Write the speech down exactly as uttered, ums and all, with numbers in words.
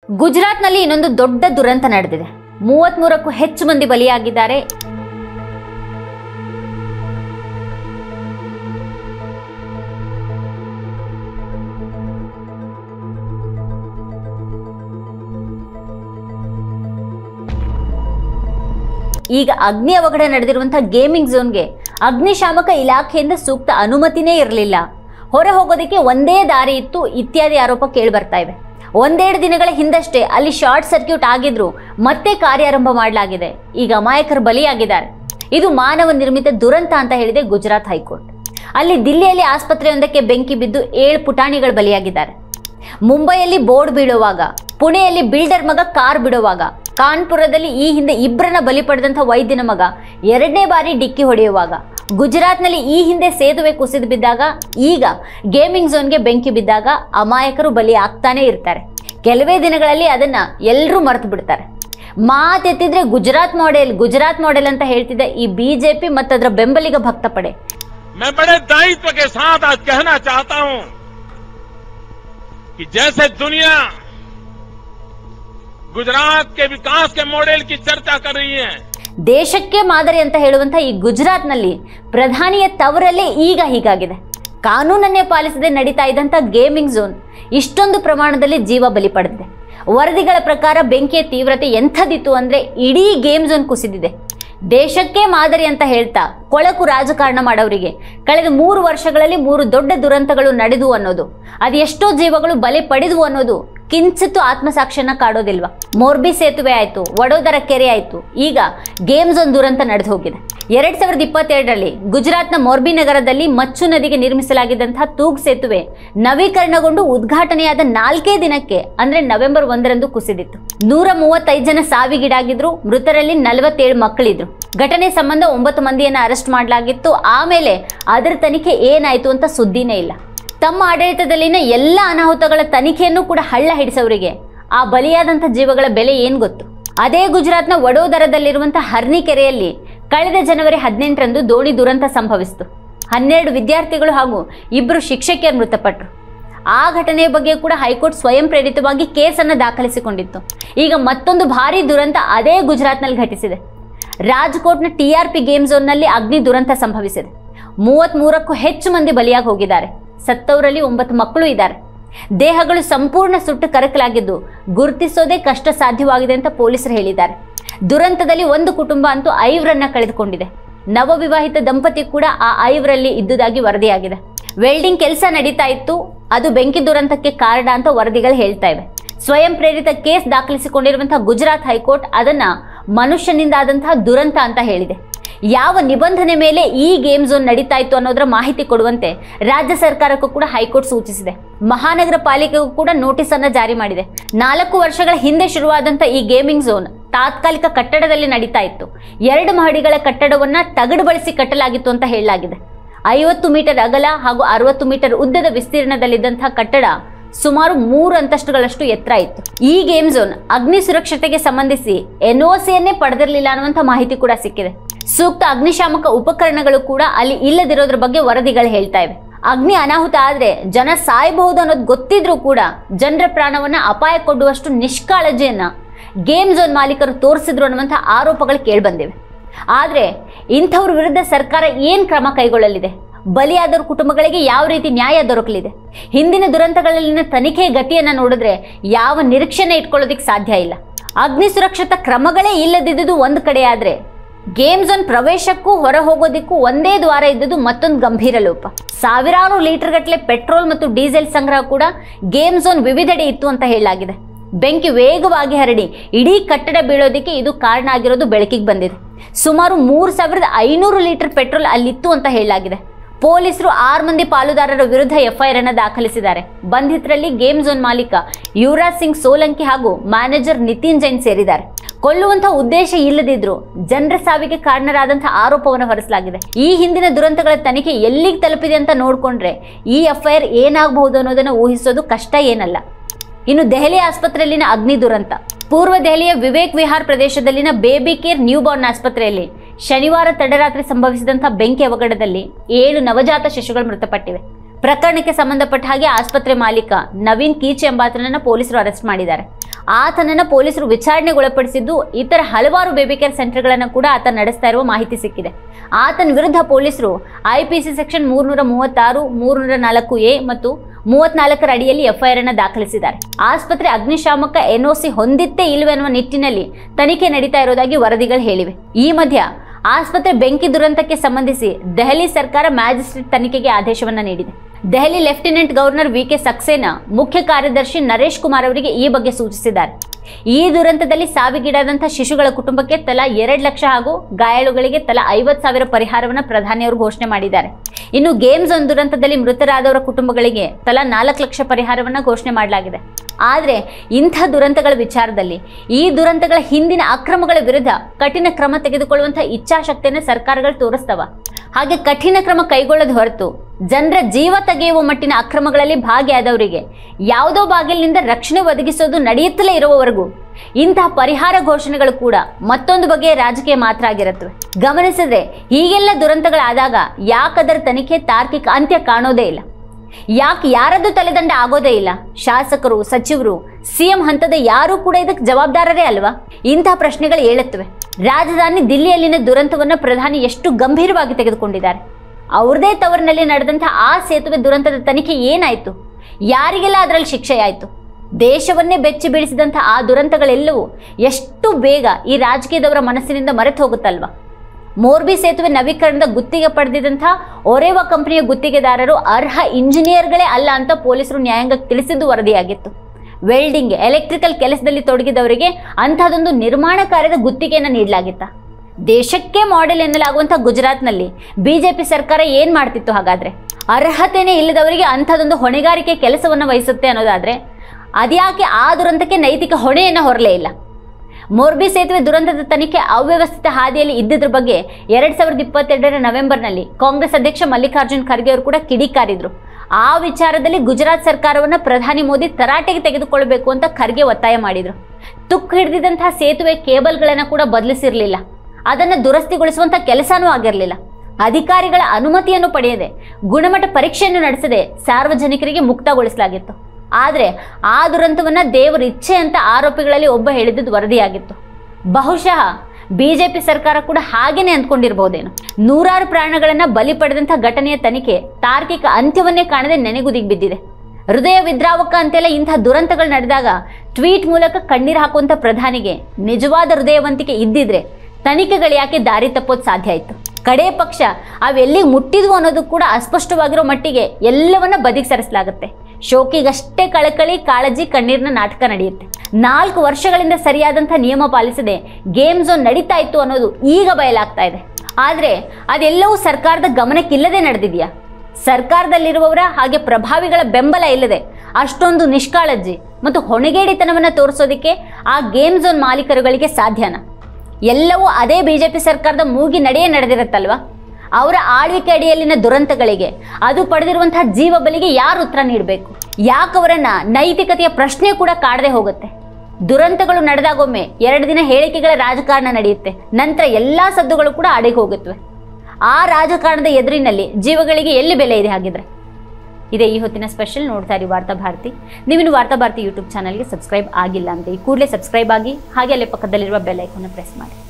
ಗುಜರಾತ್ನಲ್ಲಿ ಇನ್ನೊಂದು ದೊಡ್ಡ ದುರಂತ ನಡೆದಿದೆ. ಮೂವತ್ಮೂರಕ್ಕೂ ಹೆಚ್ಚು ಮಂದಿ ಬಲಿಯಾಗಿದ್ದಾರೆ. ಈಗ ಅಗ್ನಿ ಅವಘಡ ನಡೆದಿರುವಂತಹ ಗೇಮಿಂಗ್ ಝೋನ್ಗೆ ಅಗ್ನಿಶಾಮಕ ಇಲಾಖೆಯಿಂದ ಸೂಕ್ತ ಅನುಮತಿನೇ ಇರಲಿಲ್ಲ. ಹೊರ ಹೋಗೋದಕ್ಕೆ ಒಂದೇ ದಾರಿ ಇತ್ತು ಇತ್ಯಾದಿ ಆರೋಪ ಕೇಳಿ ಬರ್ತಾ ಇವೆ. ಒಂದೆರಡು ದಿನಗಳ ಹಿಂದಷ್ಟೇ ಅಲ್ಲಿ ಶಾರ್ಟ್ ಸರ್ಕ್ಯೂಟ್ ಆಗಿದ್ರು ಮತ್ತೆ ಕಾರ್ಯಾರಂಭ ಮಾಡಲಾಗಿದೆ. ಈಗ ಅಮಾಯಕರು ಬಲಿಯಾಗಿದ್ದಾರೆ. ಇದು ಮಾನವ ನಿರ್ಮಿತ ದುರಂತ ಅಂತ ಹೇಳಿದೆ ಗುಜರಾತ್ ಹೈಕೋರ್ಟ್. ಅಲ್ಲಿ ದಿಲ್ಲಿಯಲ್ಲಿ ಆಸ್ಪತ್ರೆಯೊಂದಕ್ಕೆ ಬೆಂಕಿ ಬಿದ್ದು ಏಳು ಪುಟಾಣಿಗಳು ಬಲಿಯಾಗಿದ್ದಾರೆ. ಮುಂಬೈಯಲ್ಲಿ ಬೋರ್ಡ್ ಬೀಳುವಾಗ, ಪುಣೆಯಲ್ಲಿ ಬಿಲ್ಡರ್ ಮಗ ಕಾರ್ ಬಿಡುವಾಗ, ಕಾನ್ಪುರದಲ್ಲಿ ಈ ಹಿಂದೆ ಇಬ್ಬರನ್ನ ಬಲಿ ಪಡೆದಂಥ ವೈದ್ಯನ ಮಗ ಎರಡನೇ ಬಾರಿ ಡಿಕ್ಕಿ ಹೊಡೆಯುವಾಗ, ಗುಜರಾತ್ನಲ್ಲಿ ಈ ಹಿಂದೆ ಸೇತುವೆ ಕುಸಿದು ಬಿದ್ದಾಗ, ಈಗ ಗೇಮಿಂಗ್ ಝೋನ್ಗೆ ಬೆಂಕಿ ಬಿದ್ದಾಗ ಅಮಾಯಕರು ಬಲಿ ಆಗ್ತಾನೆ ಇರ್ತಾರೆ. ಕೆಲವೇ ದಿನಗಳಲ್ಲಿ ಅದನ್ನ ಎಲ್ಲರೂ ಮರೆತು ಬಿಡ್ತಾರೆ. ಮಾತೆತ್ತಿದ್ರೆ ಗುಜರಾತ್ ಮಾಡೆಲ್ ಗುಜರಾತ್ ಮಾಡೆಲ್ ಅಂತ ಹೇಳ್ತಿದ್ದ ಈ ಬಿಜೆಪಿ ಮತ್ತು ಅದರ ಬೆಂಬಲಿಗ ಭಕ್ತ ಪಡೆ मैं बड़े दायित्व के साथ आज कहना चाहता हूं कि जैसे दुनिया गुजरात के विकास के मॉडल की चर्चा कर रही है, ದೇಶಕ್ಕೆ ಮಾದರಿ ಅಂತ ಹೇಳುವಂತ ಈ ಗುಜರಾತ್ನಲ್ಲಿ ಪ್ರಧಾನಿಯ ತವರಲ್ಲೇ ಈಗ ಹೀಗಾಗಿದೆ. ಕಾನೂನನ್ನೇ ಪಾಲಿಸದೆ ನಡೀತಾ ಇದ್ದಂತ ಗೇಮಿಂಗ್ ಝೋನ್ ಇಷ್ಟೊಂದು ಪ್ರಮಾಣದಲ್ಲಿ ಜೀವ ಬಲಿ ಪಡೆದಿದೆ. ವರದಿಗಳ ಪ್ರಕಾರ ಬೆಂಕಿಯ ತೀವ್ರತೆ ಎಂಥದಿತ್ತು ಅಂದ್ರೆ ಇಡೀ ಗೇಮ್ ಝೋನ್ ಕುಸಿದಿದೆ. ದೇಶಕ್ಕೆ ಮಾದರಿ ಅಂತ ಹೇಳ್ತಾ ಕೊಳಕು ರಾಜಕಾರಣ ಮಾಡೋರಿಗೆ ಕಳೆದ ಮೂರು ವರ್ಷಗಳಲ್ಲಿ ಮೂರು ದೊಡ್ಡ ದುರಂತಗಳು ನಡೆದು ಅನ್ನೋದು, ಅದೆಷ್ಟೋ ಜೀವಗಳು ಬಲಿ ಪಡೆದು ಅನ್ನೋದು ಕಿಂಚಿತ್ತು ಆತ್ಮಸಾಕ್ಷಿಯನ್ನ ಕಾಡೋದಿಲ್ವಾ? ಮೋರ್ಬಿ ಸೇತುವೆ ಆಯ್ತು, ವಡೋದರ ಕೆರೆ ಆಯ್ತು, ಈಗ ಗೇಮ್ ಝೋನ್ ದುರಂತ ನಡೆದು ಹೋಗಿದೆ. ಎರಡ್ ಸಾವಿರದ ಇಪ್ಪತ್ತೆರಡರಲ್ಲಿ ಗುಜರಾತ್ನ ಮೋರ್ಬಿ ನಗರದಲ್ಲಿ ಮಚ್ಚು ನದಿಗೆ ನಿರ್ಮಿಸಲಾಗಿದ್ದಂತಹ ತೂಗ್ ಸೇತುವೆ ನವೀಕರಣಗೊಂಡು ಉದ್ಘಾಟನೆಯಾದ ನಾಲ್ಕೇ ದಿನಕ್ಕೆ ಅಂದ್ರೆ ನವೆಂಬರ್ ಒಂದರಂದು ಕುಸಿದಿತ್ತು. ನೂರ ಮೂವತ್ತೈದು ಜನ ಸಾವಿಗೀಡಾಗಿದ್ರು. ಮೃತರಲ್ಲಿ ನಲವತ್ತೇಳು ಮಕ್ಕಳಿದ್ರು. ಘಟನೆ ಸಂಬಂಧ ಒಂಬತ್ತು ಮಂದಿಯನ್ನ ಅರೆಸ್ಟ್ ಮಾಡಲಾಗಿತ್ತು. ಆಮೇಲೆ ಅದರ ತನಿಖೆ ಏನಾಯ್ತು ಅಂತ ಸುದ್ದಿನೇ ಇಲ್ಲ. ತಮ್ಮ ಆಡಳಿತದಲ್ಲಿನ ಎಲ್ಲ ಅನಾಹುತಗಳ ತನಿಖೆಯನ್ನು ಕೂಡ ಹಳ್ಳ ಹಿಡಿಸೋರಿಗೆ ಆ ಬಲಿಯಾದಂಥ ಜೀವಗಳ ಬೆಲೆ ಏನ್ ಗೊತ್ತು? ಅದೇ ಗುಜರಾತ್ನ ವಡೋದರದಲ್ಲಿರುವಂತಹ ಹರ್ನಿ ಕೆರೆಯಲ್ಲಿ ಕಳೆದ ಜನವರಿ ಹದಿನೆಂಟರಂದು ದೋಣಿ ದುರಂತ ಸಂಭವಿಸಿತು. ಹನ್ನೆರಡು ವಿದ್ಯಾರ್ಥಿಗಳು ಹಾಗೂ ಇಬ್ಬರು ಶಿಕ್ಷಕಿಯರು ಮೃತಪಟ್ಟರು. ಆ ಘಟನೆಯ ಬಗ್ಗೆ ಕೂಡ ಹೈಕೋರ್ಟ್ ಸ್ವಯಂ ಪ್ರೇರಿತವಾಗಿ ಕೇಸನ್ನು ದಾಖಲಿಸಿಕೊಂಡಿತ್ತು. ಈಗ ಮತ್ತೊಂದು ಭಾರಿ ದುರಂತ ಅದೇ ಗುಜರಾತ್ನಲ್ಲಿ ಘಟಿಸಿದೆ. ರಾಜ್ಕೋಟ್ನ ಟಿ ಆರ್ ಪಿ ಗೇಮ್ ಝೋನ್ನಲ್ಲಿ ಅಗ್ನಿ ದುರಂತ ಸಂಭವಿಸಿದೆ. ಮೂವತ್ತ್ ಮೂರಕ್ಕೂ ಹೆಚ್ಚು ಮಂದಿ ಬಲಿಯಾಗಿ ಹೋಗಿದ್ದಾರೆ. ಸತ್ತವರಲ್ಲಿ ಒಂಬತ್ತು ಮಕ್ಕಳು ಇದ್ದಾರೆ. ದೇಹಗಳು ಸಂಪೂರ್ಣ ಸುಟ್ಟು ಕರಕಲಾಗಿದ್ದು ಗುರುತಿಸೋದೇ ಕಷ್ಟ ಸಾಧ್ಯವಾಗಿದೆ ಅಂತ ಪೊಲೀಸರು ಹೇಳಿದ್ದಾರೆ. ದುರಂತದಲ್ಲಿ ಒಂದು ಕುಟುಂಬ ಅಂತೂ ಐವರನ್ನ ಕಳೆದುಕೊಂಡಿದೆ. ನವವಿವಾಹಿತ ದಂಪತಿ ಕೂಡ ಆ ಐವರಲ್ಲಿ ಇದ್ದುದಾಗಿ ವರದಿಯಾಗಿದೆ. ವೆಲ್ಡಿಂಗ್ ಕೆಲಸ ನಡೀತಾ ಇತ್ತು, ಅದು ಬೆಂಕಿ ದುರಂತಕ್ಕೆ ಕಾರಣ ಅಂತ ವರದಿಗಳು ಹೇಳ್ತಾ ಇವೆ. ಸ್ವಯಂ ಪ್ರೇರಿತ ಕೇಸ್ ದಾಖಲಿಸಿಕೊಂಡಿರುವಂತಹ ಗುಜರಾತ್ ಹೈಕೋರ್ಟ್ ಅದನ್ನ ಮನುಷ್ಯನಿಂದ ಆದಂತಹ ದುರಂತ ಅಂತ ಹೇಳಿದೆ. ಯಾವ ನಿಬಂಧನೆ ಮೇಲೆ ಈ ಗೇಮ್ ಝೋನ್ ನಡೀತಾ ಇತ್ತು ಅನ್ನೋದರ ಮಾಹಿತಿ ಕೊಡುವಂತೆ ರಾಜ್ಯ ಸರ್ಕಾರಕ್ಕೂ ಕೂಡ ಹೈಕೋರ್ಟ್ ಸೂಚಿಸಿದೆ. ಮಹಾನಗರ ಪಾಲಿಕೆಗೂ ಕೂಡ ನೋಟಿಸ್ ಅನ್ನ ಜಾರಿ ಮಾಡಿದೆ. ನಾಲ್ಕು ವರ್ಷಗಳ ಹಿಂದೆ ಶುರುವಾದಂತ ಈ ಗೇಮಿಂಗ್ ಝೋನ್ ತಾತ್ಕಾಲಿಕ ಕಟ್ಟಡದಲ್ಲಿ ನಡೀತಾ ಇತ್ತು. ಎರಡು ಮಹಡಿಗಳ ಕಟ್ಟಡವನ್ನ ತಗಡು ಬಳಸಿ ಕಟ್ಟಲಾಗಿತ್ತು ಅಂತ ಹೇಳಲಾಗಿದೆ. ಐವತ್ತು ಮೀಟರ್ ಅಗಲ ಹಾಗೂ ಅರವತ್ತು ಮೀಟರ್ ಉದ್ದದ ವಿಸ್ತೀರ್ಣದಲ್ಲಿದ್ದಂತಹ ಕಟ್ಟಡ ಸುಮಾರು ಮೂರು ಅಂತಸ್ತುಗಳಷ್ಟು ಎತ್ತರ ಇತ್ತು. ಈ ಗೇಮ್ ಝೋನ್ ಅಗ್ನಿ ಸುರಕ್ಷತೆಗೆ ಸಂಬಂಧಿಸಿ ಎನ್ ಒ ಸಿಯನ್ನೇ ಪಡೆದಿರಲಿಲ್ಲ ಅನ್ನುವಂಥ ಮಾಹಿತಿ ಕೂಡ ಸಿಕ್ಕಿದೆ. ಸೂಕ್ತ ಅಗ್ನಿಶಾಮಕ ಉಪಕರಣಗಳು ಕೂಡ ಅಲ್ಲಿ ಇಲ್ಲದಿರೋದ್ರ ಬಗ್ಗೆ ವರದಿಗಳು ಹೇಳ್ತಾ ಇವೆ. ಅಗ್ನಿ ಅನಾಹುತ ಆದ್ರೆ ಜನ ಸಾಯಬಹುದು ಅನ್ನೋದು ಗೊತ್ತಿದ್ರೂ ಕೂಡ ಜನರ ಪ್ರಾಣವನ್ನ ಅಪಾಯಕ್ಕೊಡ್ಡುವಷ್ಟು ನಿಷ್ಕಾಳಜಿಯನ್ನ ಗೇಮ್ ಝೋನ್ ಮಾಲೀಕರು ತೋರಿಸಿದ್ರು ಅನ್ನುವಂಥ ಆರೋಪಗಳು ಕೇಳಿಬಂದಿವೆ. ಆದ್ರೆ ಇಂಥವ್ರ ವಿರುದ್ಧ ಸರ್ಕಾರ ಏನ್ ಕ್ರಮ ಕೈಗೊಳ್ಳಲಿದೆ? ಬಲಿಯಾದವ್ರ ಕುಟುಂಬಗಳಿಗೆ ಯಾವ ರೀತಿ ನ್ಯಾಯ ದೊರಕಲಿದೆ? ಹಿಂದಿನ ದುರಂತಗಳಲ್ಲಿನ ತನಿಖೆ ಗತಿಯನ್ನ ನೋಡಿದ್ರೆ ಯಾವ ನಿರೀಕ್ಷೆನ ಇಟ್ಕೊಳ್ಳೋದಿಕ್ ಸಾಧ್ಯ ಇಲ್ಲ. ಅಗ್ನಿ ಸುರಕ್ಷತಾ ಕ್ರಮಗಳೇ ಇಲ್ಲದಿದ್ದುದು ಒಂದು ಕಡೆ ಆದ್ರೆ ಗೇಮ್ ಝೋನ್ ಪ್ರವೇಶಕ್ಕೂ ಹೊರ ಹೋಗೋದಿಕ್ಕೂ ಒಂದೇ ದ್ವಾರ ಇದ್ದುದು ಮತ್ತೊಂದು ಗಂಭೀರ ಲೋಪ. ಸಾವಿರಾರು ಲೀಟರ್ ಗಟ್ಟಲೆ ಪೆಟ್ರೋಲ್ ಮತ್ತು ಡೀಸೆಲ್ ಸಂಗ್ರಹ ಕೂಡ ಗೇಮ್ ಝೋನ್ ವಿವಿಧೆಡೆ ಇತ್ತು ಅಂತ ಹೇಳಲಾಗಿದೆ. ಬೆಂಕಿ ವೇಗವಾಗಿ ಹರಡಿ ಇಡೀ ಕಟ್ಟಡ ಬೀಳೋದಿಕ್ಕೆ ಇದು ಕಾರಣ ಆಗಿರೋದು ಬೆಳಕಿಗೆ ಬಂದಿದೆ. ಸುಮಾರು ಮೂರು ಸಾವಿರದ ಐನೂರು ಲೀಟರ್ ಪೆಟ್ರೋಲ್ ಅಲ್ಲಿತ್ತು ಅಂತ ಹೇಳಲಾಗಿದೆ. ಪೊಲೀಸರು ಆರು ಮಂದಿ ಪಾಲುದಾರರ ವಿರುದ್ಧ ಎಫ್ಐಆರ್ ಅನ್ನು ದಾಖಲಿಸಿದ್ದಾರೆ. ಬಂಧಿತರಲ್ಲಿ ಗೇಮ್ ಝೋನ್ ಮಾಲೀಕ ಯುವರಾಜ್ ಸಿಂಗ್ ಸೋಲಂಕಿ ಹಾಗೂ ಮ್ಯಾನೇಜರ್ ನಿತಿನ್ ಜೈನ್ ಸೇರಿದ್ದಾರೆ. ಕೊಲ್ಲುವಂತಹ ಉದ್ದೇಶ ಇಲ್ಲದಿದ್ರು ಜನರ ಸಾವಿಗೆ ಕಾರಣರಾದಂತಹ ಆರೋಪವನ್ನು ಹೊರಿಸಲಾಗಿದೆ. ಈ ಹಿಂದಿನ ದುರಂತಗಳ ತನಿಖೆ ಎಲ್ಲಿಗೆ ತಲುಪಿದೆ ಅಂತ ನೋಡ್ಕೊಂಡ್ರೆ ಈ ಎಫ್ಐಆರ್ ಏನಾಗಬಹುದು ಅನ್ನೋದನ್ನು ಊಹಿಸೋದು ಕಷ್ಟ ಏನಲ್ಲ. ಇನ್ನು ದೆಹಲಿ ಆಸ್ಪತ್ರೆಯಲ್ಲಿನ ಅಗ್ನಿ ದುರಂತ. ಪೂರ್ವ ದೆಹಲಿಯ ವಿವೇಕ್ ವಿಹಾರ್ ಪ್ರದೇಶದಲ್ಲಿನ ಬೇಬಿ ಕೇರ್ ನ್ಯೂ ಬಾರ್ನ್ ಆಸ್ಪತ್ರೆಯಲ್ಲಿ ಶನಿವಾರ ತಡರಾತ್ರಿ ಸಂಭವಿಸಿದಂತಹ ಬೆಂಕಿ ಅವಘಡದಲ್ಲಿ ಏಳು ನವಜಾತ ಶಿಶುಗಳು ಮೃತಪಟ್ಟಿವೆ. ಪ್ರಕರಣಕ್ಕೆ ಸಂಬಂಧಪಟ್ಟ ಹಾಗೆ ಆಸ್ಪತ್ರೆ ಮಾಲೀಕ ನವೀನ್ ಕೀಚ್ ಎಂಬಾತನನ್ನ ಪೊಲೀಸರು ಅರೆಸ್ಟ್ ಮಾಡಿದ್ದಾರೆ. ಆತನನ್ನ ಪೊಲೀಸರು ವಿಚಾರಣೆಗೆ ಒಳಪಡಿಸಿದ್ದು ಇತರ ಹಲವಾರು ಬೇಬಿ ಕೇರ್ ಸೆಂಟರ್ಗಳನ್ನು ಕೂಡ ಆತ ನಡೆಸ್ತಾ ಇರುವ ಮಾಹಿತಿ ಸಿಕ್ಕಿದೆ. ಆತನ ವಿರುದ್ಧ ಪೊಲೀಸರು ಐಪಿಸಿ ಸೆಕ್ಷನ್ ಮೂರ್ನೂರ ಮೂವತ್ತಾರು ಮೂರ್ನೂರ ನಾಲ್ಕು ಎ ಮತ್ತು ಮೂವತ್ನಾಲ್ಕರ ಅಡಿಯಲ್ಲಿ ಎಫ್ಐಆರ್ ಅನ್ನು ದಾಖಲಿಸಿದ್ದಾರೆ. ಆಸ್ಪತ್ರೆ ಅಗ್ನಿಶಾಮಕ ಎನ್ಒಸಿ ಹೊಂದಿತ್ತೇ ಇಲ್ಲವೆ ಅನ್ನುವ ನಿಟ್ಟಿನಲ್ಲಿ ತನಿಖೆ ನಡೀತಾ ಇರೋದಾಗಿ ವರದಿಗಳು ಹೇಳಿವೆ. ಈ ಮಧ್ಯ ಆಸ್ಪತ್ರೆ ಬೆಂಕಿ ದುರಂತಕ್ಕೆ ಸಂಬಂಧಿಸಿ ದೆಹಲಿ ಸರ್ಕಾರ ಮ್ಯಾಜಿಸ್ಟ್ರೇಟ್ ತನಿಖೆಗೆ ಆದೇಶವನ್ನ ನೀಡಿದೆ. Delhi lieutenant governor V K Saxena ಮುಖ್ಯ ಕಾರ್ಯದರ್ಶಿ ನರೇಶ್ ಕುಮಾರ್ ಅವರಿಗೆ ಈ ಬಗ್ಗೆ ಸೂಚಿಸಿದ್ದಾರೆ. ಈ ದುರಂತದಲ್ಲಿ ಸಾವಿಗೀಡಾದಂತಹ ಶಿಶುಗಳ ಕುಟುಂಬಕ್ಕೆ ತಲಾ ಎರಡು ಲಕ್ಷ ಹಾಗೂ ಗಾಯಾಳುಗಳಿಗೆ ತಲಾ ಐವತ್ತು ಸಾವಿರ ಪರಿಹಾರವನ್ನು ಪ್ರಧಾನಿಯವರು ಘೋಷಣೆ ಮಾಡಿದ್ದಾರೆ. ಇನ್ನು ಗೇಮ್ ಝೋನ್ ದುರಂತದಲ್ಲಿ ಮೃತರಾದವರ ಕುಟುಂಬಗಳಿಗೆ ತಲಾ ನಾಲ್ಕು ಲಕ್ಷ ಪರಿಹಾರವನ್ನು ಘೋಷಣೆ ಮಾಡಲಾಗಿದೆ. ಆದರೆ ಇಂಥ ದುರಂತಗಳ ವಿಚಾರದಲ್ಲಿ ಈ ದುರಂತಗಳ ಹಿಂದಿನ ಅಕ್ರಮಗಳ ವಿರುದ್ಧ ಕಠಿಣ ಕ್ರಮ ತೆಗೆದುಕೊಳ್ಳುವಂತಹ ಇಚ್ಛಾಶಕ್ತಿಯನ್ನು ಸರ್ಕಾರಗಳು ತೋರಿಸ್ತವ. ಹಾಗೆ ಕಠಿಣ ಕ್ರಮ ಕೈಗೊಳ್ಳದ ಹೊರತು ಜನರ ಜೀವ ತೆಗೆಯುವ ಮಟ್ಟಿನ ಅಕ್ರಮಗಳಲ್ಲಿ ಭಾಗಿಯಾದವರಿಗೆ ಯಾವುದೋ ಬಾಗಿಲಿನಿಂದ ರಕ್ಷಣೆ ಒದಗಿಸೋದು ನಡೆಯುತ್ತಲೇ ಇರುವವರೆಗೂ ಇಂತಹ ಪರಿಹಾರ ಘೋಷಣೆಗಳು ಕೂಡ ಮತ್ತೊಂದು ಬಗೆಯ ರಾಜಕೀಯ ಮಾತ್ರ ಆಗಿರುತ್ತವೆ. ಗಮನಿಸಿದ್ರೆ ಹೀಗೆಲ್ಲ ದುರಂತಗಳಾದಾಗ ಯಾಕದರ ತನಿಖೆ ತಾರ್ಕಿಕ ಅಂತ್ಯ ಕಾಣೋದೇ ಇಲ್ಲ? ಯಾಕೆ ಯಾರದ್ದು ತಲೆದಂಡ ಆಗೋದೇ ಇಲ್ಲ? ಶಾಸಕರು, ಸಚಿವರು, ಸಿಎಂ ಹಂತದ ಯಾರೂ ಕೂಡ ಇದಕ್ಕೆ ಜವಾಬ್ದಾರರೇ ಅಲ್ವಾ? ಇಂತಹ ಪ್ರಶ್ನೆಗಳು ಏಳುತ್ತವೆ. ರಾಜಧಾನಿ ದಿಲ್ಲಿಯಲ್ಲಿನ ದುರಂತವನ್ನು ಪ್ರಧಾನಿ ಎಷ್ಟು ಗಂಭೀರವಾಗಿ ತೆಗೆದುಕೊಂಡಿದ್ದಾರೆ. ಅವ್ರದೇ ತವರಿನಲ್ಲಿ ನಡೆದಂತಹ ಆ ಸೇತುವೆ ದುರಂತದ ತನಿಖೆ ಏನಾಯ್ತು? ಯಾರಿಗೆಲ್ಲ ಅದರಲ್ಲಿ ಶಿಕ್ಷೆ ಆಯ್ತು? ದೇಶವನ್ನೇ ಬೆಚ್ಚಿ ಬೀಳಿಸಿದಂತಹ ಆ ದುರಂತಗಳೆಲ್ಲವೂ ಎಷ್ಟು ಬೇಗ ಈ ರಾಜಕೀಯದವರ ಮನಸ್ಸಿನಿಂದ ಮರೆತು ಹೋಗುತ್ತಲ್ವಾ? ಮೋರ್ಬಿ ಸೇತುವೆ ನವೀಕರಣದ ಗುತ್ತಿಗೆ ಪಡೆದಿದ್ದಂತಹ ಒರೇವಾ ಕಂಪನಿಯ ಗುತ್ತಿಗೆದಾರರು ಅರ್ಹ ಇಂಜಿನಿಯರ್ಗಳೇ ಅಲ್ಲ ಅಂತ ಪೊಲೀಸರು ನ್ಯಾಯಾಂಗಕ್ಕೆ ತಿಳಿಸಿದ್ದು ವರದಿಯಾಗಿತ್ತು. ವೆಲ್ಡಿಂಗ್, ಎಲೆಕ್ಟ್ರಿಕಲ್ ಕೆಲಸದಲ್ಲಿ ತೊಡಗಿದವರಿಗೆ ಅಂತಹದೊಂದು ನಿರ್ಮಾಣ ಕಾರ್ಯದ ಗುತ್ತಿಗೆಯನ್ನು ನೀಡಲಾಗಿತ್ತ? ದೇಶಕ್ಕೆ ಮಾಡೆಲ್ ಎನ್ನಲಾಗುವಂತಹ ಗುಜರಾತ್ನಲ್ಲಿ ಬಿಜೆಪಿ ಸರ್ಕಾರ ಏನ್ ಮಾಡ್ತಿತ್ತು ಹಾಗಾದ್ರೆ? ಅರ್ಹತೆನೇ ಇಲ್ಲದವರಿಗೆ ಅಂಥದೊಂದು ಹೊಣೆಗಾರಿಕೆ ಕೆಲಸವನ್ನು ವಹಿಸುತ್ತೆ ಅನ್ನೋದಾದ್ರೆ ಅದ್ಯಾಕೆ ಆ ದುರಂತಕ್ಕೆ ನೈತಿಕ ಹೊಣೆಯನ್ನು ಹೊರಲೇ ಇಲ್ಲ? ಮೋರ್ಬಿ ಸೇತುವೆ ದುರಂತದ ತನಿಖೆ ಅವ್ಯವಸ್ಥಿತ ಹಾದಿಯಲ್ಲಿ ಇದ್ದಿದ್ರ ಬಗ್ಗೆ ಎರಡ್ ಸಾವಿರದ ಇಪ್ಪತ್ತೆರಡರ ನವೆಂಬರ್ನಲ್ಲಿ ಕಾಂಗ್ರೆಸ್ ಅಧ್ಯಕ್ಷ ಮಲ್ಲಿಕಾರ್ಜುನ್ ಖರ್ಗೆ ಅವರು ಕೂಡ ಕಿಡಿಕಾರಿದ್ರು. ಆ ವಿಚಾರದಲ್ಲಿ ಗುಜರಾತ್ ಸರ್ಕಾರವನ್ನ ಪ್ರಧಾನಿ ಮೋದಿ ತರಾಟೆಗೆ ತೆಗೆದುಕೊಳ್ಳಬೇಕು ಅಂತ ಖರ್ಗೆ ಒತ್ತಾಯ ಮಾಡಿದ್ರು. ತುಕ್ಕು ಹಿಡಿದಿದ್ದಂತಹ ಸೇತುವೆ ಕೇಬಲ್ಗಳನ್ನ ಕೂಡ ಬದಲಿಸಿರ್ಲಿಲ್ಲ. ಅದನ್ನ ದುರಸ್ತಿಗೊಳಿಸುವಂತ ಕೆಲಸನೂ ಆಗಿರಲಿಲ್ಲ. ಅಧಿಕಾರಿಗಳ ಅನುಮತಿಯನ್ನು ಪಡೆಯದೆ ಗುಣಮಟ್ಟ ಪರೀಕ್ಷೆಯನ್ನು ನಡೆಸದೆ ಸಾರ್ವಜನಿಕರಿಗೆ ಮುಕ್ತಗೊಳಿಸಲಾಗಿತ್ತು. ಆದರೆ ಆ ದುರಂತವನ್ನ ದೇವರ ಇಚ್ಛೆ ಅಂತ ಆರೋಪಿಗಳಲ್ಲಿ ಒಬ್ಬ ಹೇಳಿದ್ದು ವರದಿಯಾಗಿತ್ತು. ಬಹುಶಃ ಬಿಜೆಪಿ ಸರ್ಕಾರ ಕೂಡ ಹಾಗೇನೆ ಅಂದ್ಕೊಂಡಿರಬಹುದೇನು. ನೂರಾರು ಪ್ರಾಣಗಳನ್ನ ಬಲಿ ಪಡೆದಂತಹ ಘಟನೆಯ ತನಿಖೆ ತಾರ್ಕಿಕ ಅಂತ್ಯವನ್ನೇ ಕಾಣದೆ ನೆನೆಗುದಿಗೆ ಬಿದ್ದಿದೆ. ಹೃದಯ ವಿದ್ರಾವಕ ಅಂತೆಲ್ಲ ಇಂತಹ ದುರಂತಗಳು ನಡೆದಾಗ ಟ್ವೀಟ್ ಮೂಲಕ ಕಣ್ಣೀರು ಹಾಕುವಂತ ಪ್ರಧಾನಿಗೆ ನಿಜವಾದ ಹೃದಯವಂತಿಕೆ ಇದ್ದಿದ್ರೆ ತನಿಖೆಗಳು ಯಾಕೆ ದಾರಿ ತಪ್ಪೋದು ಸಾಧ್ಯ ಆಯ್ತು? ಕಡೆ ಪಕ್ಷ ಅವೆಲ್ಲಿಗೆ ಮುಟ್ಟಿದ್ವು ಅನ್ನೋದು ಕೂಡ ಅಸ್ಪಷ್ಟವಾಗಿರೋ ಮಟ್ಟಿಗೆ ಎಲ್ಲವನ್ನ ಬದಿಗೆ ಸರಿಸಲಾಗುತ್ತೆ. ಶೋಕಿಗಷ್ಟೇ ಕಳಕಳಿ, ಕಾಳಜಿ, ಕಣ್ಣೀರಿನ ನಾಟಕ ನಡೆಯುತ್ತೆ. ನಾಲ್ಕು ವರ್ಷಗಳಿಂದ ಸರಿಯಾದಂಥ ನಿಯಮ ಪಾಲಿಸದೆ ಗೇಮ್ ಝೋನ್ ನಡೀತಾ ಇತ್ತು ಅನ್ನೋದು ಈಗ ಬಯಲಾಗ್ತಾ ಇದೆ. ಆದ್ರೆ ಅದೆಲ್ಲವೂ ಸರ್ಕಾರದ ಗಮನಕ್ಕಿಲ್ಲದೆ ನಡೆದಿದೆಯಾ? ಸರ್ಕಾರದಲ್ಲಿರುವವರ ಹಾಗೆ ಪ್ರಭಾವಿಗಳ ಬೆಂಬಲ ಇಲ್ಲದೆ ಅಷ್ಟೊಂದು ನಿಷ್ಕಾಳಜಿ ಮತ್ತು ಹೊಣೆಗೇಡಿತನವನ್ನ ತೋರಿಸೋದಿಕ್ಕೆ ಆ ಗೇಮ್ ಝೋನ್ ಮಾಲೀಕರುಗಳಿಗೆ ಸಾಧ್ಯನಾ? ಎಲ್ಲವೂ ಅದೇ ಬಿಜೆಪಿ ಸರ್ಕಾರದ ಮೂಗಿ ನಡೆಯೇ ನಡೆದಿರುತ್ತಲ್ವಾ? ಅವರ ಆಳ್ವಿಕೆ ಅಡಿಯಲ್ಲಿನ ದುರಂತಗಳಿಗೆ, ಅದು ಪಡೆದಿರುವಂತಹ ಜೀವ ಬಲಿಗೆ ಯಾರು ಉತ್ತರ ನೀಡಬೇಕು? ಯಾಕವರನ್ನ ನೈತಿಕತೆಯ ಪ್ರಶ್ನೆ ಕೂಡ ಕಾಡದೆ ಹೋಗುತ್ತೆ. ದುರಂತಗಳು ನಡೆದಾಗೊಮ್ಮೆ ಎರಡು ದಿನ ಹೇಳಿಕೆಗಳ ರಾಜಕಾರಣ ನಡೆಯುತ್ತೆ. ನಂತರ ಎಲ್ಲಾ ಸದ್ದುಗಳು ಕೂಡ ಅಡಗಿ ಹೋಗುತ್ತವೆ. ಆ ರಾಜಕಾರಣದ ಎದುರಿನಲ್ಲಿ ಜೀವಗಳಿಗೆ ಎಲ್ಲಿ ಬೆಲೆ ಇದೆ ಹಾಗಿದ್ರೆ? ಇದೇ ಈ ಹೊತ್ತಿನ ಸ್ಪೆಷಲ್. ನೋಡ್ತಾ ಇರಿ ವಾರ್ತಾ ಭಾರತಿ. ನೀವಿನ್ನು ವಾರ್ತಾ ಭಾರತಿ ಯೂಟ್ಯೂಬ್ ಚಾನಲ್ಗೆ ಸಬ್ಸ್ಕ್ರೈಬ್ ಆಗಿಲ್ಲ ಅಂತ ಈ ಕೂಡಲೇ ಸಬ್ಸ್ಕ್ರೈಬ್ ಆಗಿ, ಹಾಗೆ ಅಲ್ಲೇ ಪಕ್ಕದಲ್ಲಿರುವ ಬೆಲ್ ಐಕಾನ್ ಪ್ರೆಸ್ ಮಾಡಿ.